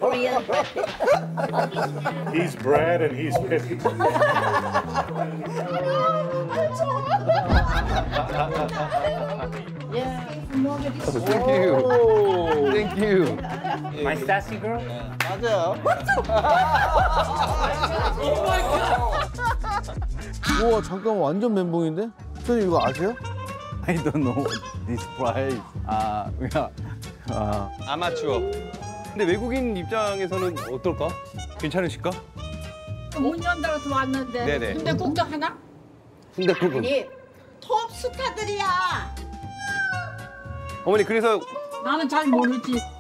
Korean. He's Brad and he's Pippy. Yeah. Thank you. Thank you. My sassy girl? 맞아요. 우와 잠깐 완전 멘붕인데? 선생님 이거 아세요? I don't know this price. 아마추어. 근데 외국인 입장에서는 어떨까? 괜찮으실까? 문 연달아서 왔는데. 네네. 근데 국도 하나? 순댓국은. 아니, 톱스타들이야. 어머니 그래서 나는 잘 모르지.